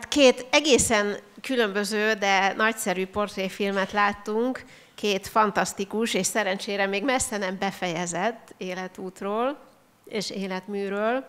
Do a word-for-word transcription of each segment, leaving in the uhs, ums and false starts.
Hát két egészen különböző, de nagyszerű portréfilmet láttunk, két fantasztikus és szerencsére még messze nem befejezett életútról és életműről.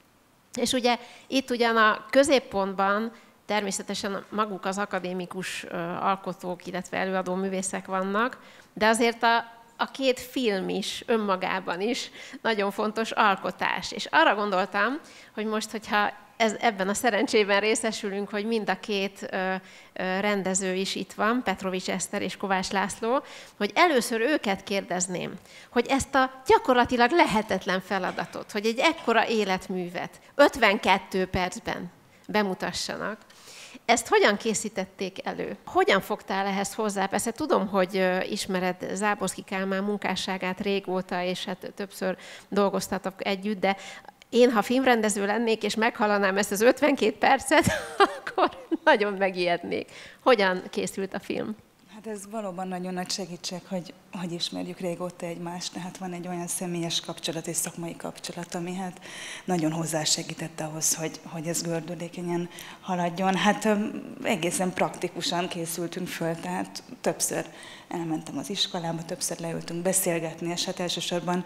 És ugye itt ugyan a középpontban természetesen maguk az akadémikus alkotók, illetve előadó művészek vannak, de azért a, a két film is önmagában is nagyon fontos alkotás. És arra gondoltam, hogy most, hogyha ez, ebben a szerencsében részesülünk, hogy mind a két ö, ö, rendező is itt van, Petrovics Eszter és Kovács László, hogy először őket kérdezném, hogy ezt a gyakorlatilag lehetetlen feladatot, hogy egy ekkora életművet ötvenkettő percben bemutassanak, ezt hogyan készítették elő? Hogyan fogtál ehhez hozzá? Persze tudom, hogy ismered Záborszky Kálmán munkásságát régóta, és hát többször dolgoztatok együtt, de én, ha filmrendező lennék, és meghallanám ezt az ötvenkét percet, akkor nagyon megijednék. Hogyan készült a film? Hát ez valóban nagyon nagy segítség, hogy, hogy ismerjük régóta egymást, tehát van egy olyan személyes kapcsolat és szakmai kapcsolat, ami hát nagyon hozzásegített ahhoz, hogy, hogy ez gördülékenyen haladjon. Hát egészen praktikusan készültünk föl, tehát többször elmentem az iskolába, többször leültünk beszélgetni, és hát elsősorban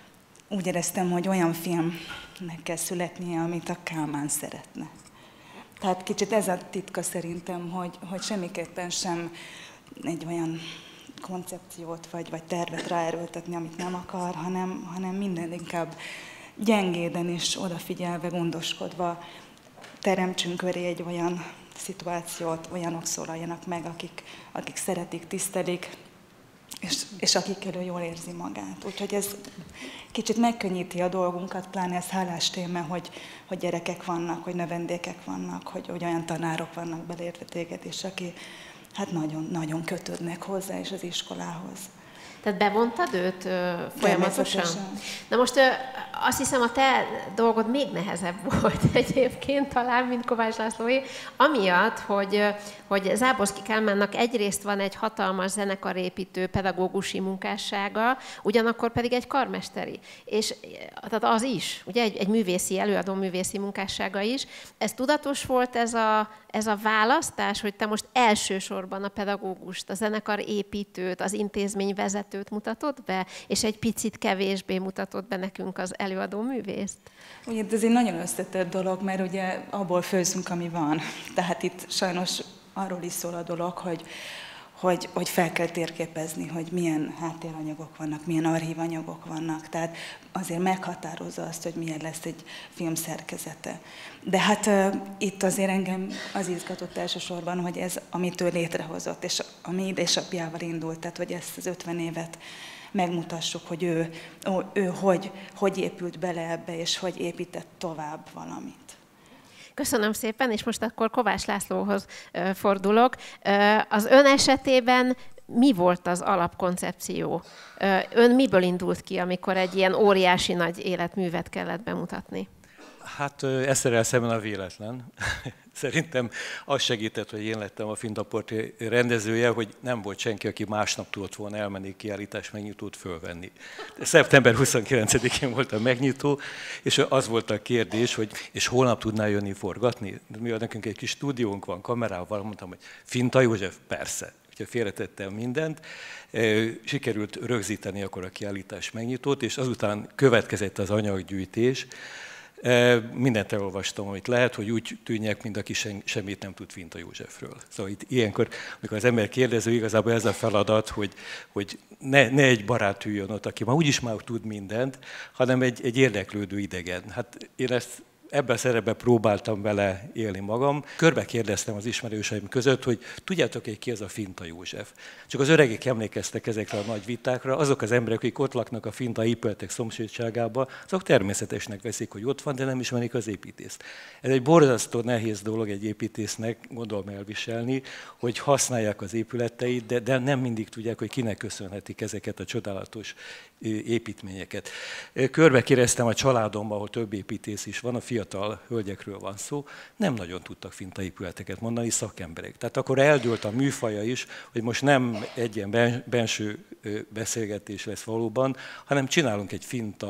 úgy éreztem, hogy olyan filmnek kell születnie, amit a Kálmán szeretne. Tehát kicsit ez a titka szerintem, hogy, hogy semmiképpen sem egy olyan koncepciót vagy, vagy tervet ráerőltetni, amit nem akar, hanem, hanem minden inkább gyengéden és odafigyelve, gondoskodva teremtsünk köré egy olyan szituációt, olyanok szólaljanak meg, akik, akik szeretik, tisztelik, és, és akikkel ő jól érzi magát. Úgyhogy ez kicsit megkönnyíti a dolgunkat, pláne ez hálás téma, hogy, hogy gyerekek vannak, hogy növendékek vannak, hogy, hogy olyan tanárok vannak belértve téged, és aki hát nagyon, nagyon kötődnek hozzá és az iskolához. Tehát bevontad őt ö, folyamatosan? Na most ö, azt hiszem, a te dolgod még nehezebb volt egyébként talán, mint Kovács Lászlóé, amiatt, hogy, hogy Záborszky Kálmánnak egyrészt van egy hatalmas zenekarépítő pedagógusi munkássága, ugyanakkor pedig egy karmesteri. És tehát az is, ugye egy, egy művészi, előadó művészi munkássága is. Ez tudatos volt ez a, ez a választás, hogy te most elsősorban a pedagógust, a zenekarépítőt, az intézményvezetőt mutatod be, és egy picit kevésbé mutatod be nekünk az előadó művészt? Ugye ez egy nagyon összetett dolog, mert ugye abból főzünk, ami van. Tehát itt sajnos arról is szól a dolog, hogy, hogy, hogy fel kell térképezni, hogy milyen háttéranyagok vannak, milyen archívanyagok vannak. Tehát azért meghatározza azt, hogy milyen lesz egy film szerkezete. De hát uh, itt azért engem az izgatott elsősorban, hogy ez, amit ő létrehozott, és a mi édesapjával indult, tehát hogy ezt az ötven évet megmutassuk, hogy ő, ő hogy, hogy épült bele ebbe, és hogy épített tovább valamit. Köszönöm szépen, és most akkor Kovács Lászlóhoz fordulok. Az ön esetében mi volt az alapkoncepció? Ön miből indult ki, amikor egy ilyen óriási nagy életművet kellett bemutatni? Hát Eszterrel szemben a véletlen. Szerintem az segített, hogy én lettem a Fintaportré rendezője, hogy nem volt senki, aki másnap tudott volna elmenni kiállítás megnyitót fölvenni. szeptember huszonkilencedikén volt a megnyitó, és az volt a kérdés, hogy és holnap tudnál jönni forgatni? Mivel nekünk egy kis stúdiónk van, kamerával, mondtam, hogy Finta József, persze. Úgyhogy félretettem mindent. Sikerült rögzíteni akkor a kiállítás megnyitót, és azután következett az anyaggyűjtés. Mindent elolvastam, amit lehet, hogy úgy tűnjek, mint aki semmit nem tud Finta Józsefről. Szóval itt ilyenkor, amikor az ember kérdező, igazából ez a feladat, hogy, hogy ne, ne egy barát üljön ott, aki már úgyis már tud mindent, hanem egy, egy érdeklődő idegen. Hát én ezt ebben a szerepben próbáltam vele élni magam. Körbe kérdeztem az ismerőseim között, hogy tudjátok-e, ki ez a Finta József? Csak az öregek emlékeztek ezekre a nagy vitákra, azok az emberek, akik ott laknak a finta épületek szomszédságában, azok természetesnek veszik, hogy ott van, de nem ismerik az építészt. Ez egy borzasztó nehéz dolog egy építésznek, gondolom elviselni, hogy használják az épületeit, de, de nem mindig tudják, hogy kinek köszönhetik ezeket a csodálatos építményeket. Körbe kérdeztem a családomban, ahol több építész is van, a fiatal hölgyekről van szó, nem nagyon tudtak finta épületeket mondani, szakemberek. Tehát akkor eldőlt a műfaja is, hogy most nem egy ilyen benső beszélgetés lesz valóban, hanem csinálunk egy finta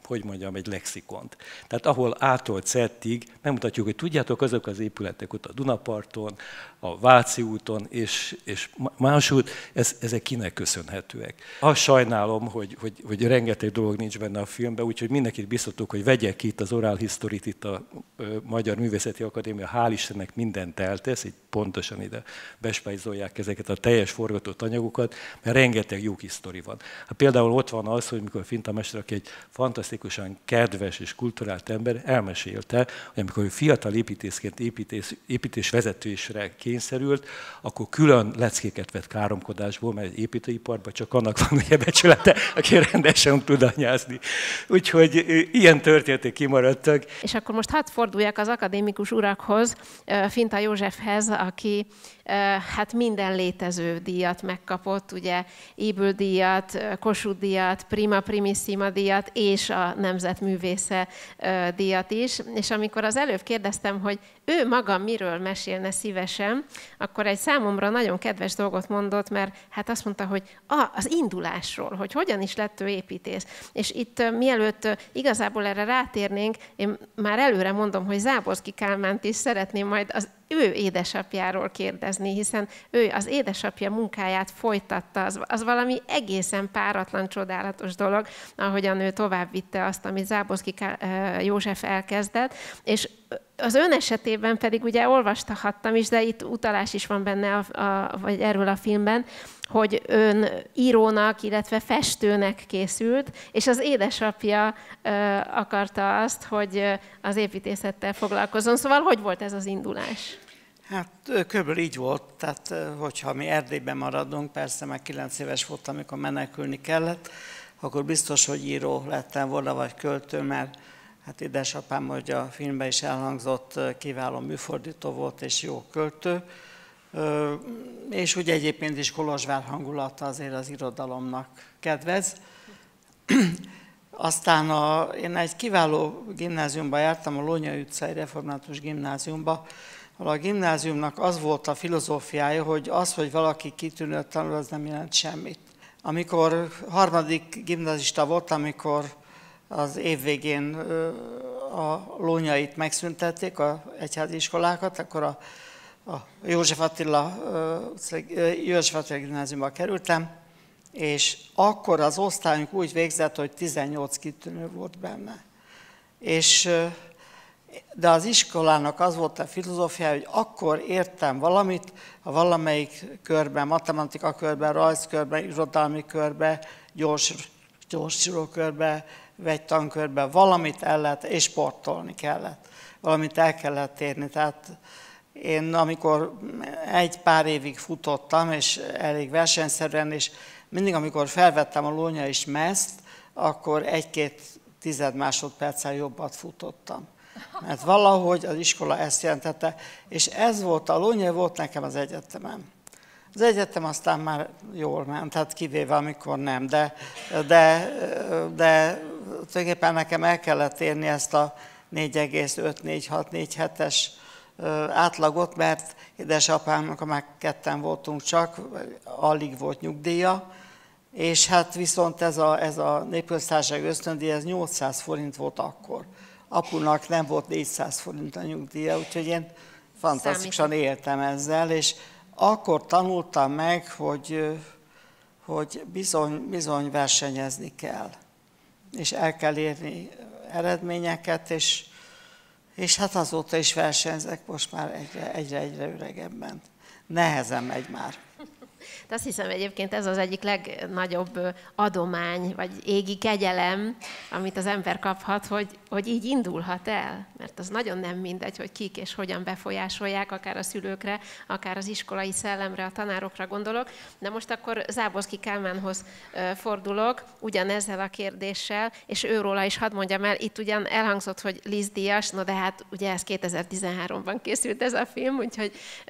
hogy mondjam, egy lexikont. Tehát ahol A-tól Z-ig megmutatjuk, hogy tudjátok, azok az épületek ott a Dunaparton, a Váci úton és, és másút, ez, ezek kinek köszönhetőek. Azt sajnálom, hogy, hogy, hogy rengeteg dolog nincs benne a filmben, úgyhogy mindenkit biztatok, hogy vegyek ki itt az Oral History-t, itt a ö, Magyar Művészeti Akadémia, hál' Istennek mindent eltesz, így pontosan ide bespájzolják ezeket a teljes forgatott anyagokat, mert rengeteg jó kis sztori van. Hát például ott van az, hogy mikor Fintamester, aki egy fantasztikusan kedves és kulturált ember, elmesélte, hogy amikor ő fiatal építészként építés, építésvezetésre kényszerült, akkor külön leckéket vett káromkodásból, mert egy építőiparban csak annak van ugye becsülete, aki rendesen tud anyázni. Úgyhogy ilyen történetek kimaradtak. És akkor most hadd forduljak az akadémikus urakhoz, Finta Józsefhez, aki hát minden létező díjat megkapott, ugye Ébül díjat, Kossuth díjat, Prima Primissima díjat és a Nemzetművésze díjat is. És amikor az előbb kérdeztem, hogy ő maga miről mesélne szívesen, akkor egy számomra nagyon kedves dolgot mondott, mert hát azt mondta, hogy ah, az indulásról, hogy hogyan is lett ő építész. És itt mielőtt igazából erre rátérnénk, én már előre mondom, hogy Záborszky Kálmánt is szeretném majd az ő édesapjáról kérdezni, hiszen ő az édesapja munkáját folytatta, az, az valami egészen páratlan, csodálatos dolog, ahogyan ő tovább vitte azt, amit Záborszky József elkezdett, és az ön esetében pedig ugye olvashattam is, de itt utalás is van benne, a, a, vagy erről a filmben, hogy ön írónak, illetve festőnek készült, és az édesapja ö, akarta azt, hogy az építészettel foglalkozzon. Szóval hogy volt ez az indulás? Hát körülbelül így volt, tehát hogyha mi Erdélyben maradunk, persze meg kilenc éves voltam, amikor menekülni kellett, akkor biztos, hogy író lettem volna, vagy költő, mert hát édesapám, hogy a filmben is elhangzott, kiváló műfordító volt és jó költő, és úgy egyébként is Kolozsvár hangulata azért az irodalomnak kedvez. Aztán a, én egy kiváló gimnáziumba jártam, a Lónyai utcai református gimnáziumba. A gimnáziumnak az volt a filozófiája, hogy az, hogy valaki kitűnőt tanul, az nem jelent semmit. Amikor harmadik gimnazista voltam, amikor az év végén a Lónyait megszüntették, az egyházi iskolákat, akkor a, a József Attila, József Attila gimnáziumba kerültem, és akkor az osztályunk úgy végzett, hogy tizennyolc kitűnő volt benne. És, de az iskolának az volt a filozófia, hogy akkor értem valamit, ha valamelyik körben, matematika körben, rajzkörben, irodalmi körben, gyors, gyorsuló körben, vegytankörben valamit el lehet, és sportolni kellett. Valamit el kellett érni. Tehát én amikor egy pár évig futottam, és elég versenyszerűen, és mindig, amikor felvettem a Lónyai meszt, akkor egy-két tized másodperccel jobbat futottam. Mert valahogy az iskola ezt jelentette, és ez volt, a Lónyai volt nekem az egyetemem. Az egyetem aztán már jól ment, tehát kivéve, amikor nem, de, de, de tulajdonképpen nekem el kellett érni ezt a négy egész öt négy hat négy hetes átlagot, mert édesapámnak, már ketten voltunk csak, alig volt nyugdíja, és hát viszont ez a, ez a népköztársaság ösztöndíj, ez nyolcszáz forint volt akkor. Apunak nem volt négyszáz forint a nyugdíja, úgyhogy én fantasztikusan éltem ezzel, és akkor tanultam meg, hogy, hogy bizony, bizony versenyezni kell, és el kell érni eredményeket, és, és hát azóta is versenyzek most már egyre, egyre, egyre öregebben. Nehezen megy már. De azt hiszem egyébként ez az egyik legnagyobb adomány, vagy égi kegyelem, amit az ember kaphat, hogy, hogy így indulhat el. Mert az nagyon nem mindegy, hogy kik és hogyan befolyásolják, akár a szülőkre, akár az iskolai szellemre, a tanárokra gondolok. De most akkor Záborszky Kálmánhoz fordulok, ugyanezzel a kérdéssel, és őróla is hadd mondjam el, itt ugyan elhangzott, hogy Liszt-díjas, no de hát ugye ez kétezer-tizenháromban készült ez a film, úgyhogy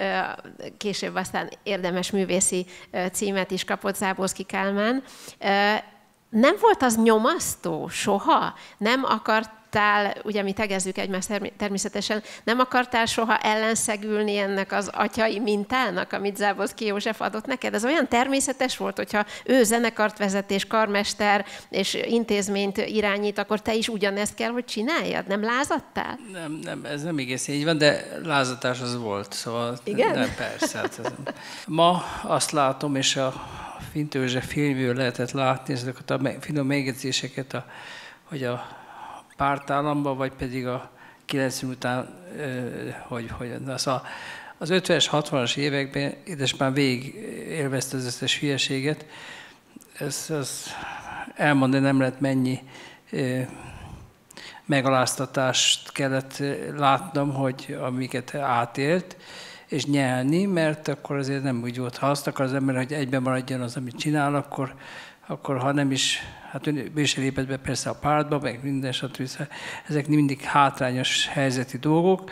később aztán érdemes művészi címet is kapott Záborszky Kálmán. Nem volt az nyomasztó soha? Nem akartál, ugye mi tegezzük egymást természetesen, nem akartál soha ellenszegülni ennek az atyai mintának, amit Záboszky József adott neked? Ez olyan természetes volt, hogyha ő zenekart vezet és karmester és intézményt irányít, akkor te is ugyanezt kell, hogy csináljad? Nem lázadtál? Nem, nem, ez nem egész így van, de lázadás az volt. Szóval igen? Nem, persze. Hát ez, ma azt látom, és a Finta József filmből lehetett látni ezeket a finom megjegyzéseket, a, hogy a pártállamban, vagy pedig a kilencven után, hogy, hogy az, a, az ötvenes, hatvanas években édesapám végig élvezte az összes hülyeséget. Ez, ez elmondani nem lehet, mennyi megaláztatást kellett látnom, hogy amiket átélt, és nyelni, mert akkor azért nem úgy volt. Ha azt akar az ember, hogy egyben maradjon az, amit csinál, akkor, akkor ha nem is, hát ő is lépett be persze a pártba, meg minden, stb. Ezek mindig hátrányos helyzeti dolgok.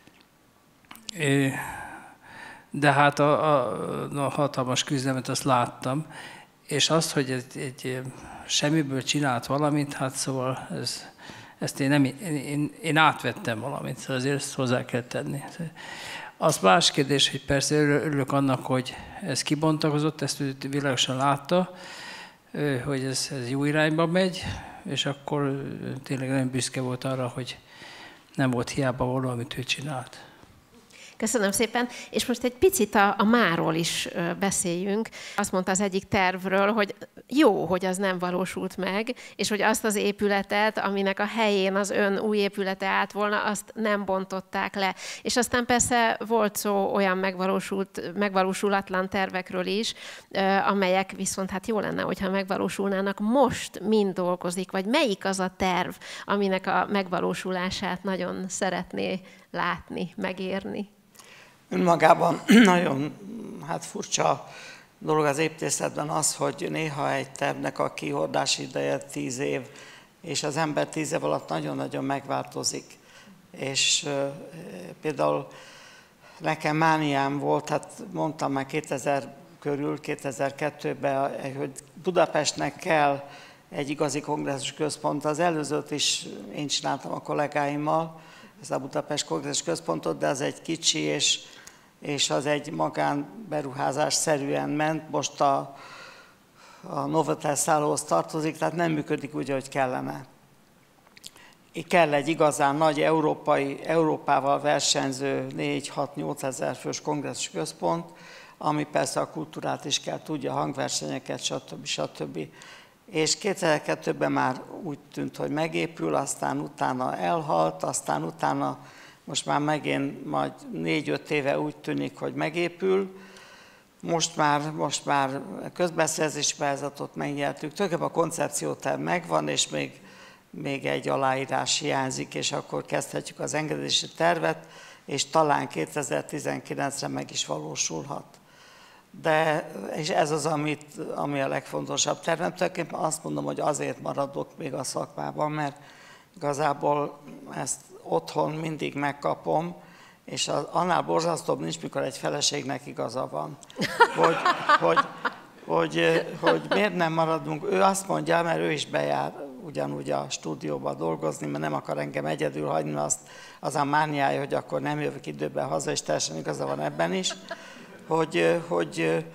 De hát a, a, a hatalmas küzdelmet azt láttam, és azt, hogy egy, egy semmiből csinált valamit, hát szóval ez, ezt én, nem, én, én átvettem valamit, szóval azért ezt hozzá kell tenni. Az más kérdés, hogy persze örülök annak, hogy ez kibontakozott, ezt világosan látta, hogy ez, ez jó irányba megy, és akkor tényleg nagyon büszke volt arra, hogy nem volt hiába való, amit ő csinált. Köszönöm szépen, és most egy picit a, a máról is beszéljünk. Azt mondta az egyik tervről, hogy jó, hogy az nem valósult meg, és hogy azt az épületet, aminek a helyén az ön új épülete állt volna, azt nem bontották le. És aztán persze volt szó olyan megvalósult, megvalósulatlan tervekről is, amelyek viszont hát jó lenne, hogyha megvalósulnának. Most mind dolgozik, vagy melyik az a terv, aminek a megvalósulását nagyon szeretné látni, megérni? Önmagában nagyon hát furcsa dolog az építészetben az, hogy néha egy tervnek a kihordási ideje tíz év, és az ember tíz év alatt nagyon-nagyon megváltozik. És e, például nekem mániám volt, hát mondtam már kétezer körül, kétezer-kettőben, hogy Budapestnek kell egy igazi kongresszus központ. Az előzőt is én csináltam a kollégáimmal, ez a Budapest Kongresszus Központot, de az egy kicsi, és, és az egy magánberuházás szerűen ment. Most a, a Novotel szállóhoz tartozik, tehát nem működik úgy, ahogy kellene. Kell egy igazán nagy európai, Európával versenyző négy-hat-nyolc ezer fős kongresszus központ, ami persze a kultúrát is kell tudja, hangversenyeket, stb. stb. És kétezer-kettőben már úgy tűnt, hogy megépül, aztán utána elhalt, aztán utána most már megint majd négy-öt éve úgy tűnik, hogy megépül. Most már, most már közbeszerzési pályázatot megnyertük, tulajdonképpen a koncepcióterv megvan, és még, még egy aláírás hiányzik, és akkor kezdhetjük az engedési tervet, és talán kétezer-tizenkilencre meg is valósulhat. De, és ez az, amit, ami a legfontosabb tervem. Tulajdonképpen azt mondom, hogy azért maradok még a szakmában, mert igazából ezt otthon mindig megkapom, és az, annál borzasztóbb nincs, mikor egy feleségnek igaza van. Hogy, hogy, hogy, hogy miért nem maradunk. Ő azt mondja, mert ő is bejár ugyanúgy a stúdióba dolgozni, mert nem akar engem egyedül hagyni, azt, az a mániája, hogy akkor nem jövök időben haza, és teljesen igaza van ebben is. Hogy, hogy,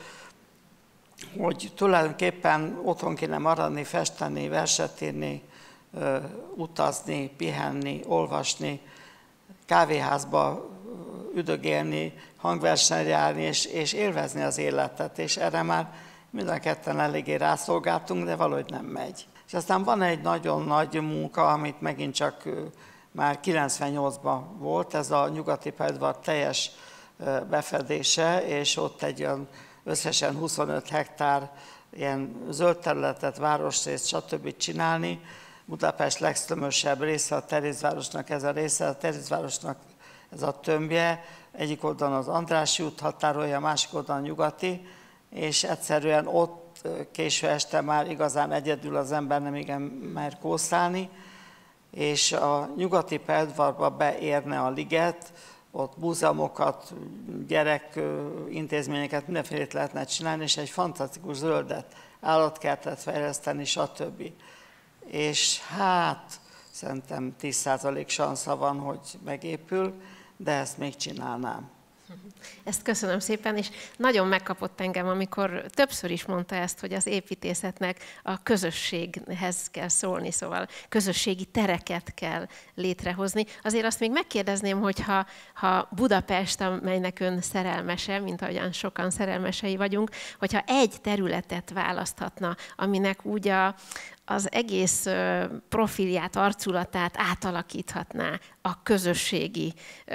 hogy tulajdonképpen otthon kéne maradni, festeni, verset írni, utazni, pihenni, olvasni, kávéházba üdögélni, hangversenyre járni, és, és élvezni az életet. És erre már mind a ketten eléggé rászolgáltunk, de valahogy nem megy. És aztán van egy nagyon nagy munka, amit megint csak már kilencvennyolcban volt, ez a Nyugati pályaudvar teljes befedése, és ott egy olyan összesen huszonöt hektár ilyen zöld területet, városrészt, stb. Csinálni. Budapest legsztömösebb része a Terézvárosnak ez a része, a Terézvárosnak ez a tömbje, egyik oldalon az Andrássy út határolja, a másik oldalon Nyugati, és egyszerűen ott késő este már igazán egyedül az ember nem igen mer kószálni, és a Nyugati pályaudvarba beérne a liget, ott múzeumokat, gyerek intézményeket, mindenfélét lehetne csinálni, és egy fantasztikus zöldet állatkertet fejleszteni, stb. És hát szerintem tíz százalék sansza van, hogy megépül, de ezt még csinálnám. Ezt köszönöm szépen, és nagyon megkapott engem, amikor többször is mondta ezt, hogy az építészetnek a közösséghez kell szólni, szóval közösségi tereket kell létrehozni. Azért azt még megkérdezném, hogy ha, ha Budapest, amelynek ön szerelmese, mint ahogyan sokan szerelmesei vagyunk, hogyha egy területet választhatna, aminek úgy a, az egész profilját, arculatát átalakíthatná a közösségi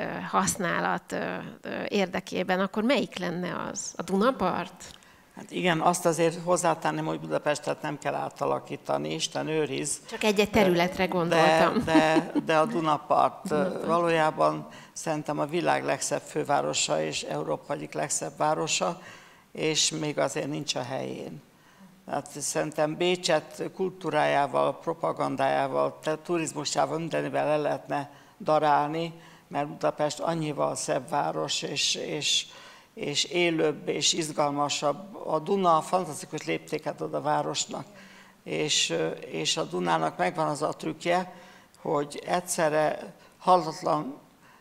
használat érdekében, akkor melyik lenne az? A Dunapart? Hát igen, azt azért hozzátenném, hogy Budapestet nem kell átalakítani, Isten őriz. Csak egy-egy területre gondoltam. De, de, de a Dunapart valójában szerintem a világ legszebb fővárosa és Európa egyik legszebb városa, és még azért nincs a helyén. Hát szerintem Bécset kultúrájával, propagandájával, turizmusával, mindenivel le lehetne darálni, mert Budapest annyival szebb város, és, és, és élőbb, és izgalmasabb. A Duna fantasztikus léptéket ad a városnak, és, és a Dunának megvan az a trükkje, hogy egyszerre hallatlan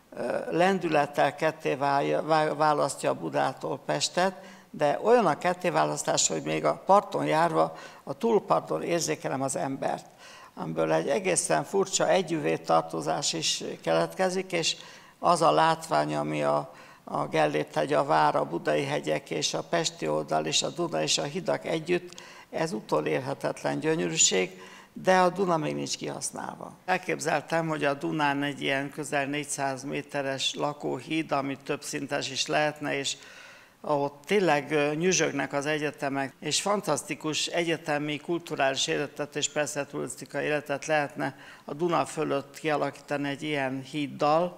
lendülettel ketté választja a Budától Pestet, de olyan a kettéválasztás, hogy még a parton járva, a túlparton érzékelem az embert, amiből egy egészen furcsa együvé tartozás is keletkezik, és az a látvány, ami a, a Gellért-hegy, a Vár, a Budai hegyek és a Pesti oldal és a Duna és a hidak együtt, ez utolérhetetlen gyönyörűség, de a Duna még nincs kihasználva. Elképzeltem, hogy a Dunán egy ilyen közel négyszáz méteres lakóhíd, ami több szintes is lehetne, és ahol tényleg nyüzsögnek az egyetemek, és fantasztikus egyetemi, kulturális életet és persze turisztikai életet lehetne a Duna fölött kialakítani egy ilyen híddal.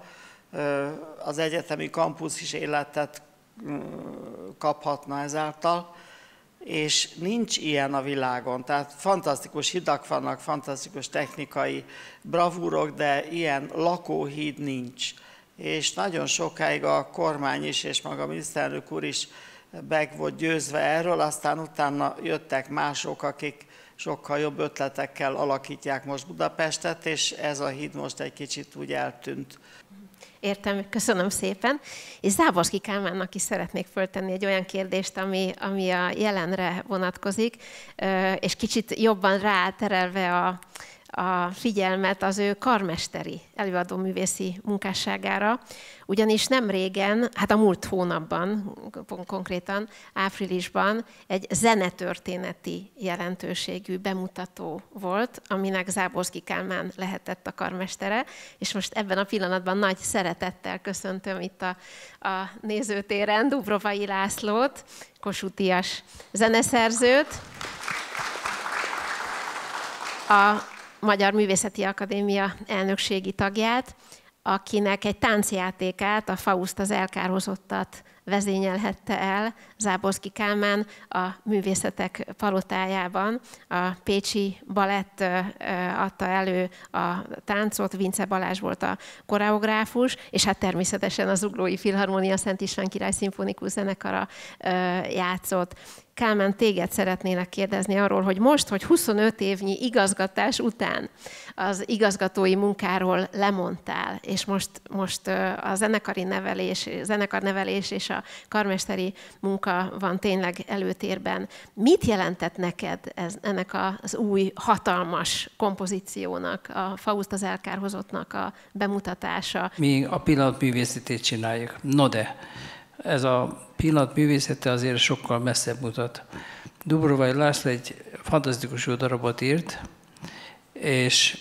Az egyetemi kampusz is életet kaphatna ezáltal, és nincs ilyen a világon. Tehát fantasztikus hidak vannak, fantasztikus technikai bravúrok, de ilyen lakóhíd nincs. És nagyon sokáig a kormány is, és maga a miniszterelnök úr is meg volt győzve erről, aztán utána jöttek mások, akik sokkal jobb ötletekkel alakítják most Budapestet, és ez a híd most egy kicsit úgy eltűnt. Értem, köszönöm szépen. És Záborszky Kálmánnak is szeretnék föltenni egy olyan kérdést, ami, ami a jelenre vonatkozik, és kicsit jobban ráterelve a a figyelmet az ő karmesteri előadóművészi munkásságára, ugyanis nem régen, hát a múlt hónapban, konkrétan áprilisban egy zenetörténeti jelentőségű bemutató volt, aminek Záborszky Kálmán lehetett a karmestere, és most ebben a pillanatban nagy szeretettel köszöntöm itt a, a nézőtéren Dubrovai Lászlót, kossuth-díjas zeneszerzőt, a Magyar Művészeti Akadémia elnökségi tagját, akinek egy táncjátékát, a Faust az elkárhozottat vezényelhette el Záborszky Kálmán a Művészetek Palotájában. A Pécsi Balett adta elő a táncot, Vince Balázs volt a koreográfus, és hát természetesen az Zuglói Filharmónia Szent István Király Szimfonikus Zenekara játszott. Kálmán, téged szeretnélek kérdezni arról, hogy most, hogy huszonöt évnyi igazgatás után az igazgatói munkáról lemondtál, és most, most a zenekari nevelés, zenekarnevelés és a karmesteri munka van tényleg előtérben. Mit jelentett neked ez, ennek az új hatalmas kompozíciónak, a Faust az elkárhozottnak a bemutatása? Mi a pillanatművészetét csináljuk. No de, ez a pillanatművészete azért sokkal messzebb mutat. Dubrovai László egy fantasztikus jó darabot írt, és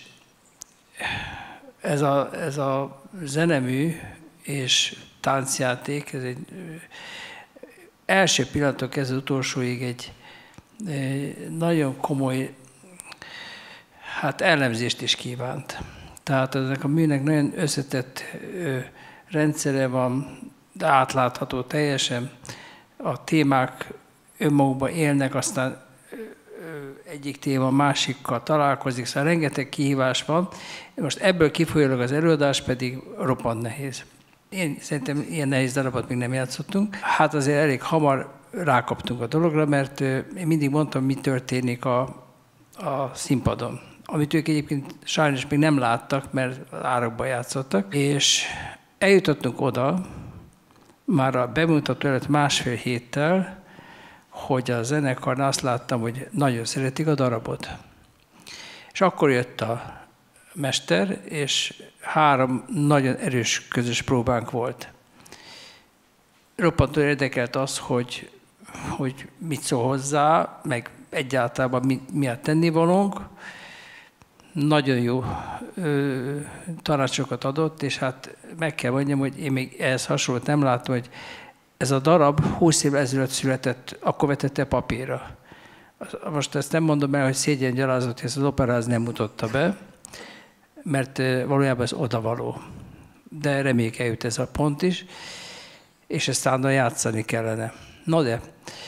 ez a, ez a zenemű és táncjáték, ez egy első pillanattól kezdve utolsóig egy, egy nagyon komoly hát elemzést is kívánt. Tehát ennek a műnek nagyon összetett ö, rendszere van, de átlátható teljesen. A témák önmagukban élnek, aztán egyik téma másikkal találkozik, szóval rengeteg kihívás van. Most ebből kifolyólag az előadás pedig roppant nehéz. Én szerintem ilyen nehéz darabot még nem játszottunk. Hát azért elég hamar rákaptunk a dologra, mert én mindig mondtam, mi történik a, a színpadon. Amit ők egyébként sajnos még nem láttak, mert árokban játszottak. És eljutottunk oda, már a bemutató előtt másfél héttel, hogy a zenekarnál azt láttam, hogy nagyon szeretik a darabot. És akkor jött a mester, és három nagyon erős közös próbánk volt. Roppantól érdekelt az, hogy, hogy mit szól hozzá, meg egyáltalán mi, mi a tennivalónk. Nagyon jó ö, tanácsokat adott, és hát meg kell mondjam, hogy én még ehhez hasonlót nem láttam, hogy ez a darab húsz évvel ezelőtt született, akkor vetette papírra. Most ezt nem mondom el, hogy szégyen gyalázat, hogy ezt az operáz nem mutatta be, mert valójában ez odavaló. De reméljük eljut ez a pont is, és ezt állandóan játszani kellene. No de,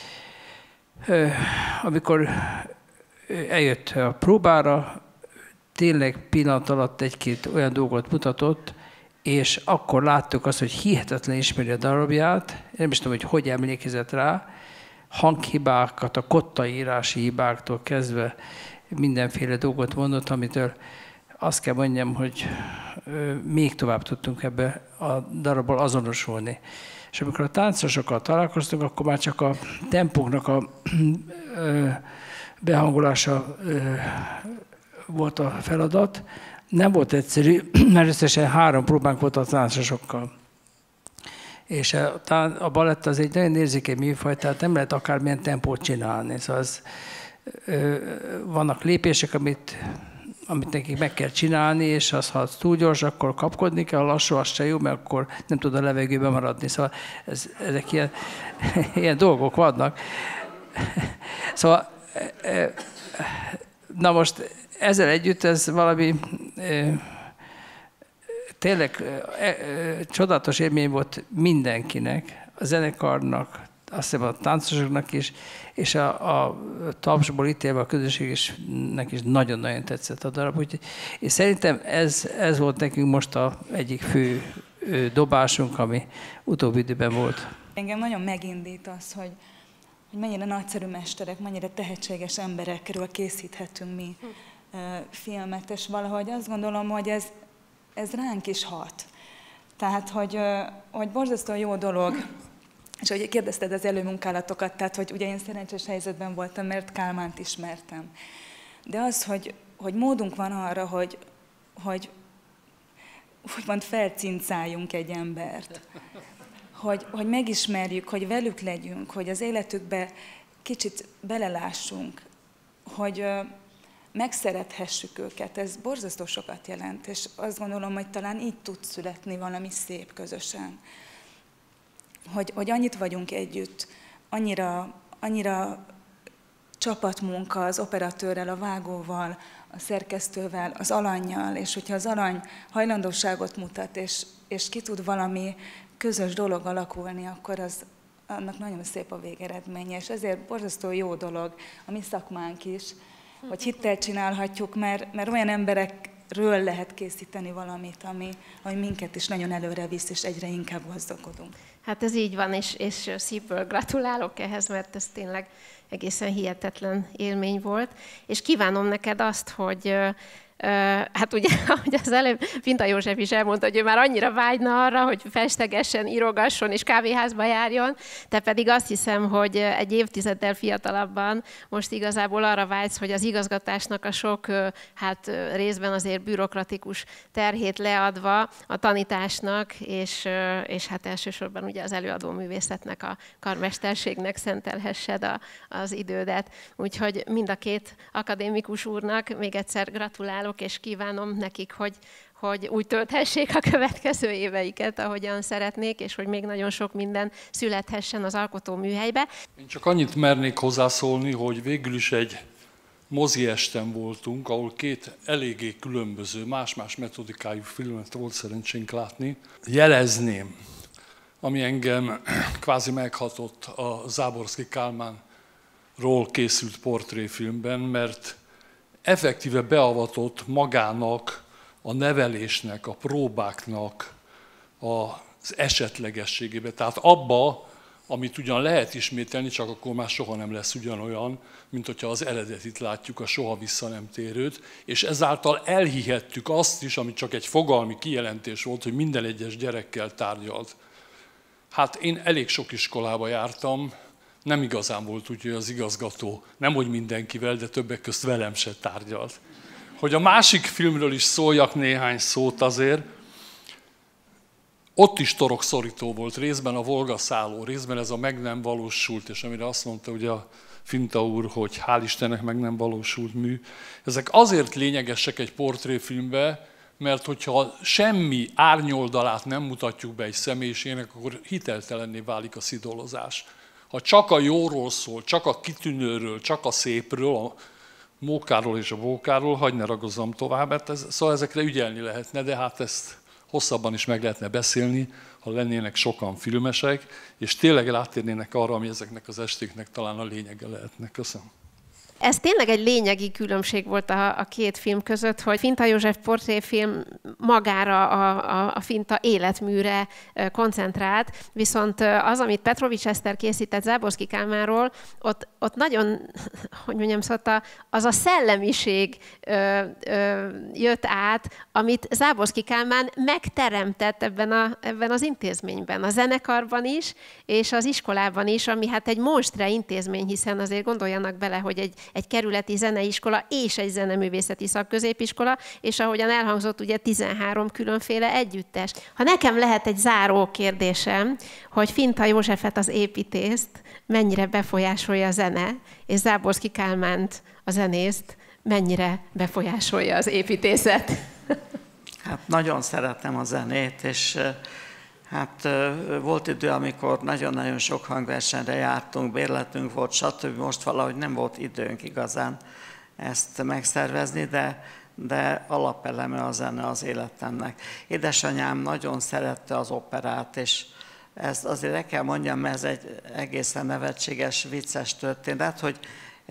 amikor eljött a próbára, tényleg pillanat alatt egy-két olyan dolgot mutatott, és akkor láttuk azt, hogy hihetetlen ismeri a darabját, én nem is tudom, hogy hogy emlékezett rá, hanghibákat, a kottaírási hibáktól kezdve mindenféle dolgot mondott, amitől azt kell mondjam, hogy még tovább tudtunk ebbe a darabból azonosulni. És amikor a táncosokkal találkoztunk, akkor már csak a tempóknak a behangolása volt a feladat. Nem volt egyszerű, mert összesen három próbánk volt a táncosokkal. És a, a balett az egy nagyon érzékeny műfaj, tehát nem lehet akármilyen tempót csinálni. Szóval az, ö, vannak lépések, amit, amit nekik meg kell csinálni, és az, ha az túl gyors, akkor kapkodni kell, a lassú, az se jó, mert akkor nem tud a levegőben maradni. Szóval ez, ezek ilyen, ilyen dolgok vannak. Szóval, na most ezzel együtt ez valami tényleg csodálatos élmény volt mindenkinek, a zenekarnak, azt hiszem a táncosoknak is, és a, a tapsból ítélve a közösségnek is nagyon-nagyon tetszett a darab. Úgyhogy, és szerintem ez, ez volt nekünk most a egyik fő dobásunk, ami utóbbi időben volt. Engem nagyon megindít az, hogy, hogy mennyire nagyszerű mesterek, mennyire tehetséges emberekről készíthetünk mi filmet, és valahogy azt gondolom, hogy ez, ez ránk is hat. Tehát, hogy, hogy borzasztó jó dolog, és hogy kérdezted az előmunkálatokat, tehát, hogy ugye én szerencsés helyzetben voltam, mert Kálmánt ismertem. De az, hogy, hogy módunk van arra, hogy, hogy úgymond felcincáljunk egy embert, hogy, hogy megismerjük, hogy velük legyünk, hogy az életükbe kicsit belelássunk, hogy megszerethessük őket, ez borzasztó sokat jelent, és azt gondolom, hogy talán így tud születni valami szép közösen. Hogy, hogy annyit vagyunk együtt, annyira, annyira csapatmunka az operatőrrel, a vágóval, a szerkesztővel, az alannyal, és hogyha az alany hajlandóságot mutat, és, és ki tud valami közös dolog alakulni, akkor az, annak nagyon szép a végeredménye, és ezért borzasztó jó dolog a mi szakmánk is, hogy hittel csinálhatjuk, mert, mert olyan emberekről lehet készíteni valamit, ami, ami minket is nagyon előre visz, és egyre inkább gazdagodunk. Hát ez így van, és, és szívből gratulálok ehhez, mert ez tényleg egészen hihetetlen élmény volt. És kívánom neked azt, hogy hát ugye, ahogy az előbb Pinta József is elmondta, hogy ő már annyira vágyna arra, hogy festegessen, írogasson és kávéházba járjon, te pedig azt hiszem, hogy egy évtizeddel fiatalabban most igazából arra vágysz, hogy az igazgatásnak a sok, hát részben azért bürokratikus terhét leadva a tanításnak, és, és hát elsősorban ugye az előadó művészetnek, a karmesterségnek szentelhessed a, az idődet. Úgyhogy mind a két akadémikus úrnak még egyszer gratulálok, és kívánom nekik, hogy, hogy úgy tölthessék a következő éveiket, ahogyan szeretnék, és hogy még nagyon sok minden születhessen az alkotó műhelybe. Én csak annyit mernék hozzászólni, hogy végül is egy mozi esten voltunk, ahol két eléggé különböző, más-más metodikájú filmet volt szerencsénk látni. Jelezném, ami engem kvázi meghatott a Záborszky Kálmánról készült portréfilmben, mert effektíve beavatott magának, a nevelésnek, a próbáknak az esetlegességébe. Tehát abba, amit ugyan lehet ismételni, csak akkor már soha nem lesz ugyanolyan, mint hogyha az eredetit látjuk, a soha vissza nem térőt, és ezáltal elhihettük azt is, ami csak egy fogalmi kijelentés volt, hogy minden egyes gyerekkel tárgyalt. Hát én elég sok iskolába jártam, nem igazán volt úgy, hogy az igazgató, nemhogy mindenkivel, de többek közt velem se tárgyalt. Hogy a másik filmről is szóljak néhány szót azért, ott is torokszorító volt, részben a Volga szálló, részben ez a meg nem valósult, és amire azt mondta ugye a Finta úr, hogy hál' Istennek meg nem valósult mű. Ezek azért lényegesek egy portréfilmbe, mert hogyha semmi árnyoldalát nem mutatjuk be egy személyiségnek, akkor hiteltelenné válik a szidolozás. Ha csak a jóról szól, csak a kitűnőről, csak a szépről, a mókáról és a bókáról, hagyj ne ragozzam tovább, hát ez, szóval ezekre ügyelni lehetne, de hát ezt hosszabban is meg lehetne beszélni, ha lennének sokan filmesek, és tényleg rátérnének arra, ami ezeknek az estéknek talán a lényege lehetne. Köszönöm. Ez tényleg egy lényegi különbség volt a, a két film között, hogy Finta József portréfilm magára a, a, a Finta életműre koncentrált, viszont az, amit Petrovics Eszter készített Záborszky Kálmánról, ott, ott nagyon, hogy mondjam, szóval az a szellemiség ö, ö, jött át, amit Záborszky Kálmán megteremtett ebben, a, ebben az intézményben, a zenekarban is, és az iskolában is, ami hát egy monstre intézmény, hiszen azért gondoljanak bele, hogy egy egy kerületi zeneiskola és egy zeneművészeti szakközépiskola, és ahogyan elhangzott, ugye tizenhárom különféle együttes. Ha nekem lehet egy záró kérdésem, hogy Finta Józsefet, az építészt mennyire befolyásolja a zene, és Záborszky Kálmánt, a zenészt mennyire befolyásolja az építészet? Hát nagyon szeretem a zenét, és hát volt idő, amikor nagyon-nagyon sok hangversenyre jártunk, bérletünk volt, stb. Most valahogy nem volt időnk igazán ezt megszervezni, de, de alapeleme a zene az életemnek. Édesanyám nagyon szerette az operát, és ezt azért el kell mondjam, mert ez egy egészen nevetséges, vicces történet, hogy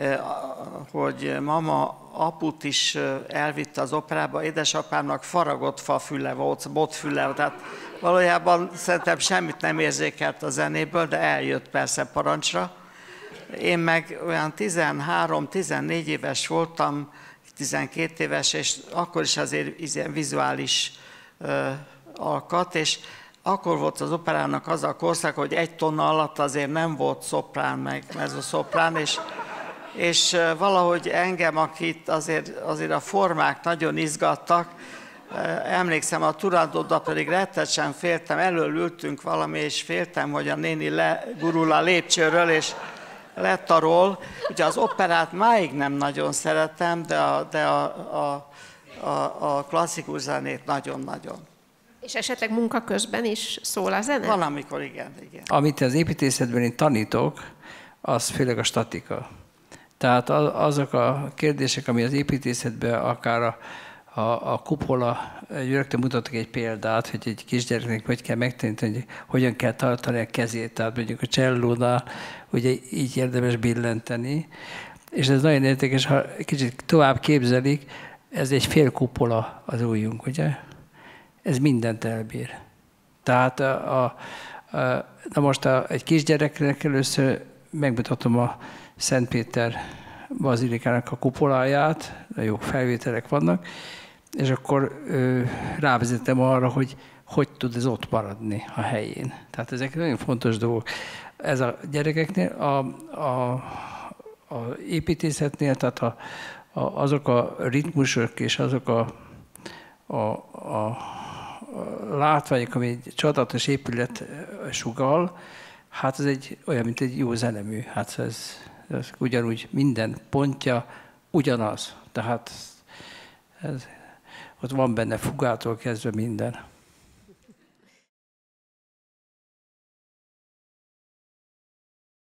hogy mama aput is elvitte az operába, édesapámnak faragott fafüle volt, botfüle, tehát valójában szerintem semmit nem érzékelt a zenéből, de eljött persze parancsra. Én meg olyan tizenhárom-tizennégy éves voltam, tizenkét éves, és akkor is azért ilyen vizuális uh, alkat, és akkor volt az operának az a korszak, hogy egy tonna alatt azért nem volt szoprán, meg mezzoszoprán, és és valahogy engem, akit azért, azért a formák nagyon izgattak, emlékszem, a Turandotba pedig rettetesen féltem, elől ültünk valami, és féltem, hogy a néni legurul a lépcsőről, és letarol. Ugye az operát máig nem nagyon szeretem, de a, de a, a, a, a klasszikus zenét nagyon-nagyon. És esetleg munka közben is szól a zene? Van, amikor igen, igen. Amit az építészetben én tanítok, az főleg a statika. Tehát azok a kérdések, ami az építészetben akár a, a, a kupola, rögtön mutatok egy példát, hogy egy kisgyereknek hogy kell megtanítani, hogy hogyan kell tartani a kezét. Tehát mondjuk a csellónál ugye így érdemes billenteni. És ez nagyon érdekes, ha kicsit tovább képzelik, ez egy fél kupola az ujjunk, ugye? Ez mindent elbír. Tehát a, a, a, na most a, egy kisgyereknek először megmutatom a Szent Péter bazilikának a kupoláját, a jó felvételek vannak, és akkor ö, rávezetem arra, hogy hogy tud ez ott maradni a helyén. Tehát ezek nagyon fontos dolgok. Ez a gyerekeknél, a, a, a építészetnél, tehát a, a, azok a ritmusok és azok a, a, a, a látványok, ami egy csodálatos épület sugall, hát ez egy olyan, mint egy jó zenemű. Hát ez, ez ugyanúgy minden pontja ugyanaz. Tehát ez, ott van benne fugától kezdve minden.